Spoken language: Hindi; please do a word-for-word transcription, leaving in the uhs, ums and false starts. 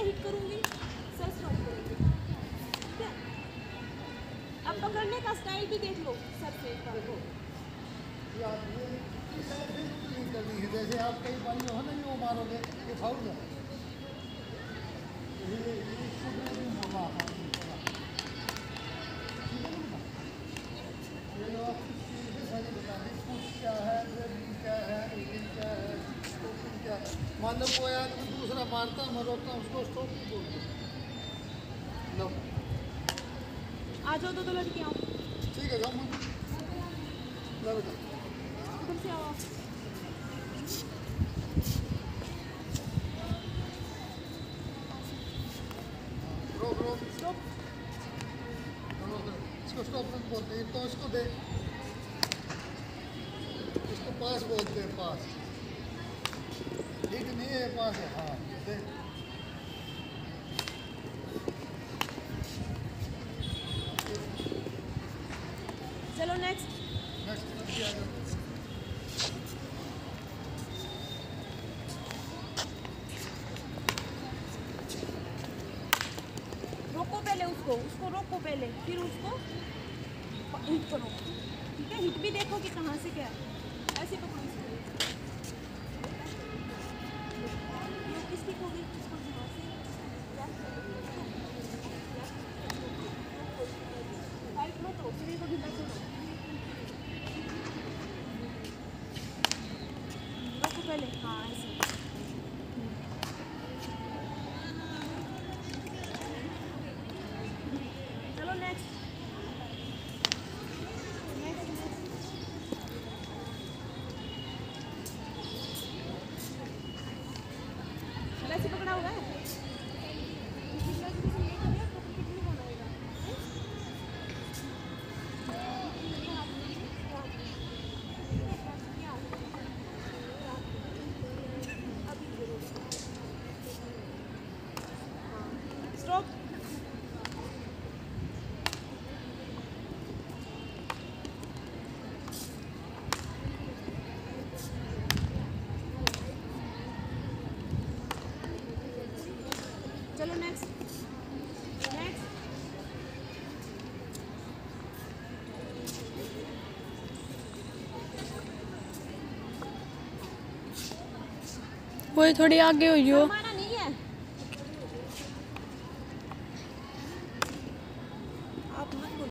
मैं हिट करूँगी, सर स्टॉप करेंगे, ठीक है। अब पकड़ने का स्टाइल भी देख लो सर से एक बार। जैसे आप कई बार हो ना वो मारोगे ये फाउल है। क्या है क्या है क्या है क्या है, मान लो कोई आदमी दूसरा मारता मैं रोकता उसको स्टॉप बोलते। लो आ जाओ दो दो लड़कियाँ, ठीक है जाओ लो बेटा उधर से आओ। रोक रोक स्टॉप। इसको स्टॉप मत बोलते हैं, तो इसको दे, इसको पास बोलते हैं, पास ठीक नहीं है, पास है हाँ दे। चलो नेक्स्ट नेक्स्ट लड़की आ जाओ। रोको पहले उसको, उसको रोको पहले, फिर उसको हिट करो, ठीक है। हिट भी देखो कि कहाँ से क्या है, ऐसे पकड़ो इसको। ये किसकी हो गई, किसको यहाँ से फाइट मत हो, शरीर को ढीला करो, रोको पहले, हाँ ऐसे। चलो नेक्स्ट नेक्स्ट नेक्स्ट ऐसे पकड़ा हुआ है। स्टॉप। चलो नेक्स्ट नेक्स्ट। वही थोड़ी आगे हुई हो।